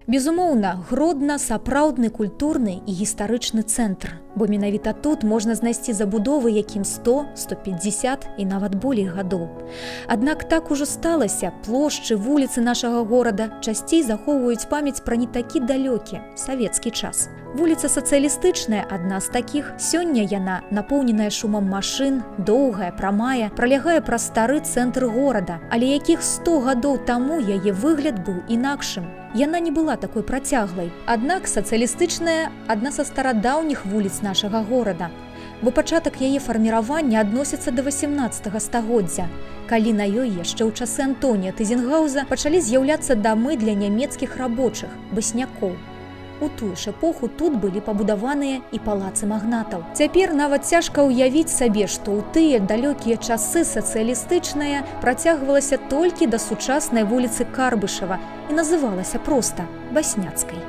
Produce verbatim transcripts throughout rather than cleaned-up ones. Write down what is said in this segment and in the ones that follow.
Безумоўна, Гродна сапраўдны культурны і гістарычны цэнтр, бо менавіта тут можна знайсці забудовы, якім сто, сто пятьдесят і нават болей гадоў. Аднак так ужо сталася, плошчы, вуліцы нашага горада часцей захоўваюць памяць пра не такі далёкі савецкі час. Вуліца Сацыялістычная адна з такіх. Сёння яна напоўненая шумам машын, доўгая, прамая, пралягае праз стары цэнтр горада, але якіх сто гадоў таму яе выгляд быў інакшым. Яна не была такой працяглай. Аднак Сацыялістычная адна са старадаўніх вуліц нашага горада, бо пачатак яе фарміравання адносіцца да васямнаццатага стагоддзя, калі на ёй яшчэ ў часы Антонія Тызенгаўза пачалі з'яўляцца дамы для нямецкіх рабочых, баснякоў. У тую ж эпоху тут былі пабудаваныя і палацы магнатаў. Цяпер нават цяжка ўявіць сабе, што ў тыя далёкія часы Сацыялістычная працягвалася толькі да сучаснай вуліцы Карбышева і называлася проста Басняцкай.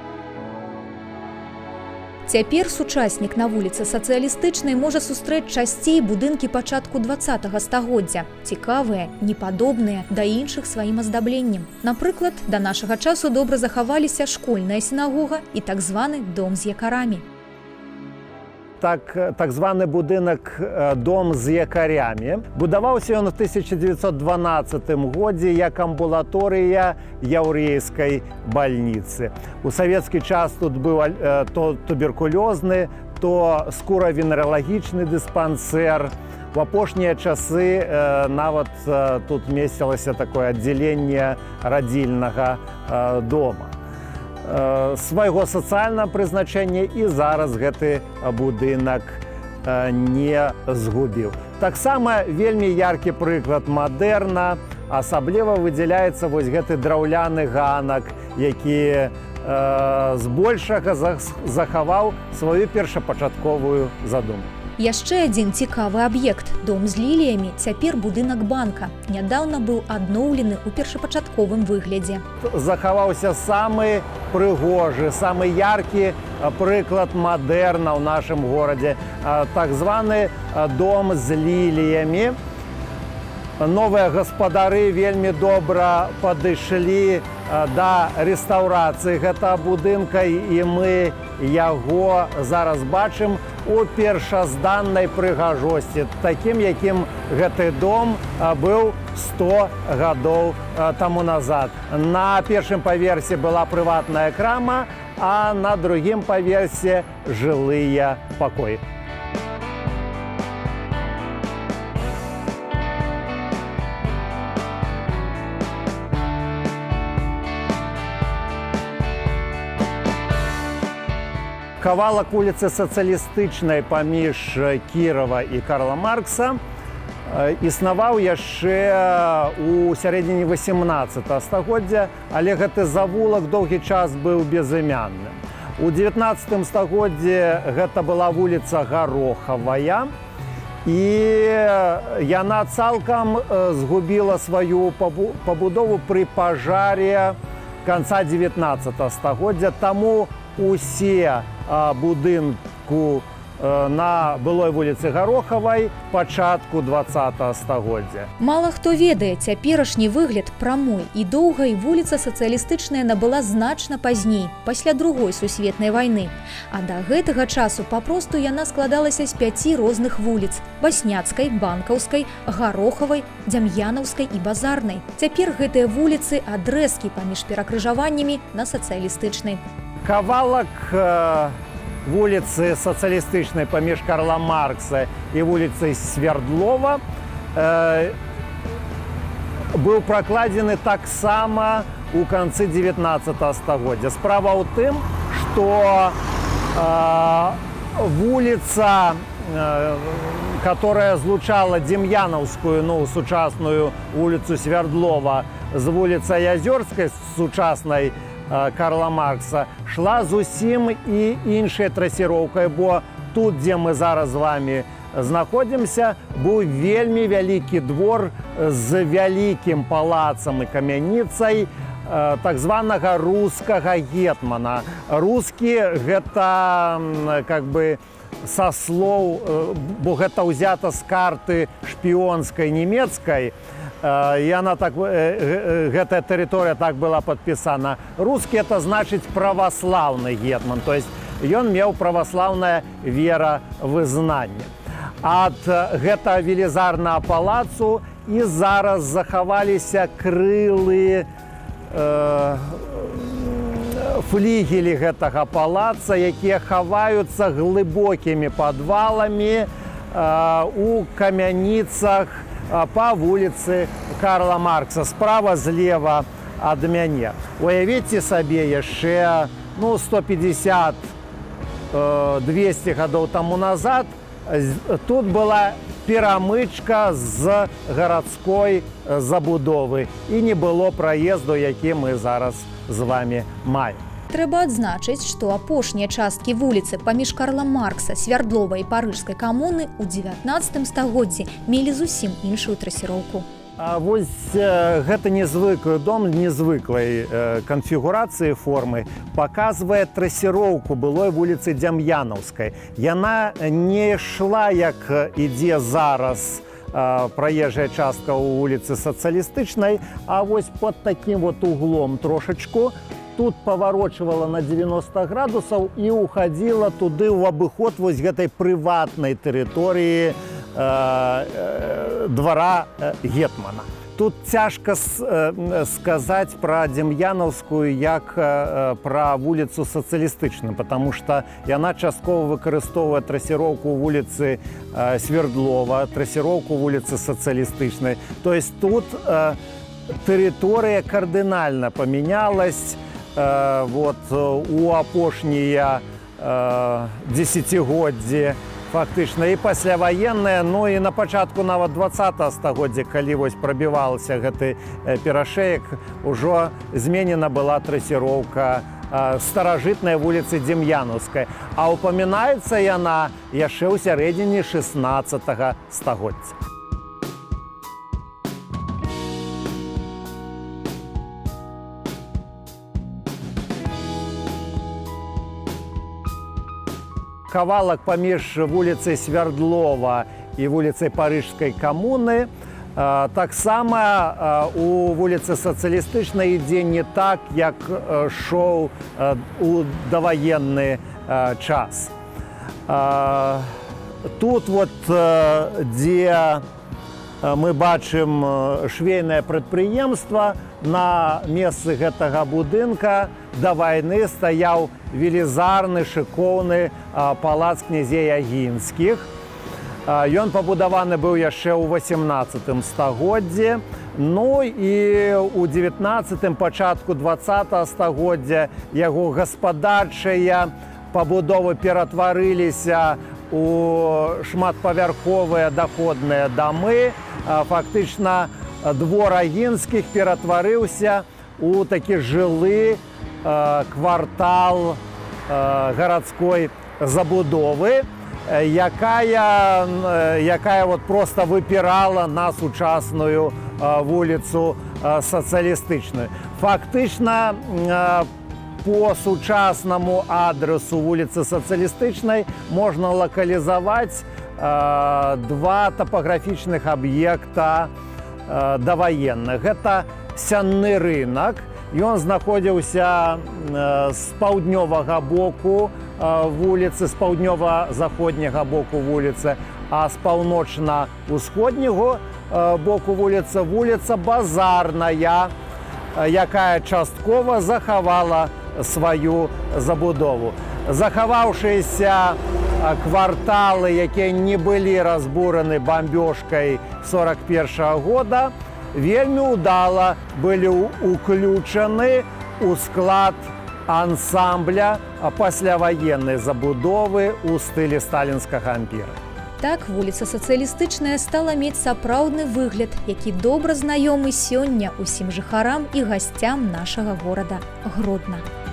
Цяпер сучаснік на вуліцы Сацыялістычнай можа сустрэць часцей будынкі пачатку дваццатага стагоддзя, цікавыя, непадобныя да іншых сваім аздабленнем. Напрыклад, да нашага часу добра захаваліся школьная сінагога і так званы дом з якарамі. Так, так званы будынак «Дом з якарямі». Будаваўся ён у тысяча дзевяцьсот дванаццатым годзе як амбулаторыя яўрэйскай бальніцы. У савецкі час тут быў то туберкулёзны, то скуравенералагічны дыспансер. У апошнія часы нават тут месцілася такое аддзяленне радзільнага дома. Свайго сацыяльнага прызначэння і зараз гэты будынак не згубіў. Таксама вельмі яркі прыклад мадэрна, асабліва выдзяляецца вось гэты драўляны ганак, які збольшага захаваў сваю першапачатковую задумку. Яшчэ адзін цікавы аб'ект – дом з ліліямі, цяпер будынак банка. Нядаўна быў адноўлены ў першапачатковым выглядзе. Захаваўся самы прыгожы, самы яркі прыклад мадэрна ў нашым горадзе. Так званы дом з ліліямі. Новыя гаспадары вельмі добра падышлі да рэстаўрацыі гэтага будынка, і мы яго зараз бачым у першазданнай прыгажосці, такім, якім гэты дом быў сто гадоў таму назад. На першым паверсе была прыватная крама, а на другім паверсе жылыя пакоі. Кавалак вуліцы Сацыялістычнай паміж Кірова і Карла Маркса існаваў яшчэ ў сярэдзіне васямнаццатага стагоддзя, але гэты завулак доўгі час быў безымянным. У дзевятнаццатым стагоддзі гэта была вуліца Гарохавая, і яна цалкам згубіла сваю пабудову пры пажаре канца дзевятнаццатага стагоддзя, таму усе будынку на былой вуліцы Гарохавай пачатку дваццатага стагоддзя. Мала хто ведае, цяперашні выгляд прамой і доўгай вуліца Сацыялістычная набыла значна пазней, пасля другой сусветнай вайны. А да гэтага часу папросту яна складалася з пяці розных вуліц – Басняцкай, Банкаўскай, Гарохавай, Дзям'янаўскай і Базарнай. Цяпер гэтыя вуліцы – адрэзкі паміж перакрыжаваннямі на Сацыялістычнай. Кавалак вуліцы Сацыялістычнай паміж Карла Маркса і вуліцай Свердлова быў пракладзены таксама ў канцы дзевятнаццатага стагоддзя. Справа ў тым, што вуліца, которая злучала Дем'янаўскую, ну, сучасную вуліцу Свердлова з вуліцай Азёрскай, сучаснай Карла Маркса, шла зусім і іншай трасіроўкай, бо тут, дзе мы зараз з вами знаходзімся, быў вельмі вялікі двор з вялікім палацам і камяніцай так званага рускага гетмана. Рускі гэта как бы са слоў, бо гэта ўзята з карты шпіёнскай нямецкай, і яна так, гэтая тэрыторыя так была падпісана. Рускі – это значыць праваслаўны гетман, то есть ён меў праваслаўнае веравызнанне. Ад гэтага велізарнага палацу і зараз захаваліся крылы, э, флігелі гэтага палаца, якія хаваюцца глыбокімі падваламі э, у камяніцах э, па вуліцы Карла Маркса, справа злева ад мяне. Уявіце сабе, яшчэ ну, сто пятьдесят - двести гадоў таму назад тут была перамычка з гарадской забудовы і не было праезду, які мы зараз з вами маем. Трэба адзначыць, што апошнія часткі вуліцы паміж Карла Маркса, Свярдлова і Парыжскай камуны ў дзевятнаццатым стагоддзі мелі зусім іншую трассіроўку. А вось гэты незвыклы дом незвыклай канфігурацыі формы паказвае трассіроўку былой вуліцы Дзям'янаўскай. Яна не ішла, як ідзе зараз праезжая частка ў вуліцы Сацыялістычнай, а вось пад такім вот углом трошачку. Тут паварочвала на девяносто градусаў і уходила туды ў абыход вось гэтай прыватнай тэрыторыі двара гетмана. Тут цяжка сказаць пра Дзям'янаўскую як пра вуліцу Сацыялістычную, потому што яна часткова выкарыстоўвае трассіроўку вуліцы Свердлова, трассіроўку вуліцы Сацыялістычнай. То есть тут тэрыторыя кардынальна памянялась вот у апошнія дзесяцігоддзі. Фактычна і пасляваенная, ну і на пачатку нават двадцатага стагоддзя, калі вось прабіваўся гэты перашэек, ужо зменена была трассіроўка старажытнай вуліцы Дзям'янаўскай, а ўпамінаецца яна яшчэ ў сярэдзіне шэснаццатага стагоддзя. Кавалак паміж вуліцай Свярдлова і вуліцай Парыжскай камуны таксама у вуліцы Сацыялістычнай ідзе не так, як шоў у даваенны час. Тут вот, дзе мы бачым швейнае прадпрыемства, на месцы гэтага будынка да вайны стаяў велізарны шыкоўны палац князей Агінскіх. Ён пабудаваны быў яшчэ ў восемнаццатым стагоддзі. Ну і ў дзевятнаццатым, пачатку дваццатага стагоддзя яго гаспадарчыя пабудовы ператварыліся у шматпавярховыя даходныя дамы. Фактычна двор Агінскіх ператварыўся у такі жылы квартал гарадской забудовы, якая, якая вот просто выпірала на сучасную вуліцу Сацыялістычную. Фактычна по сучаснаму адресу вуліцы Сацыялістычнай можна лакалізаваць два тапаграфічных аб'екта даваенных. Гэта сянны рынок. Ён знаходзіўся з паўднёвага боку вуліцы, з паўднёва-заходняга боку вуліцы, а з паўночна-ўсходняга боку вуліцы вуліца Базарная, якая часткова захавала сваю забудову. Захаваўшыеся кварталы, якія не былі разбураны бамбёжкай сорок першага года, вельмі ўдала былі ўключаны ў склад ансамбля пасляваеннай забудовы ў стылі сталінскага ампіра. Так вуліца Сацыялістычная стала мець сапраўдны выгляд, які добра знаёмы сёння ўсім жыхарам і гасцям нашага горада Гродна.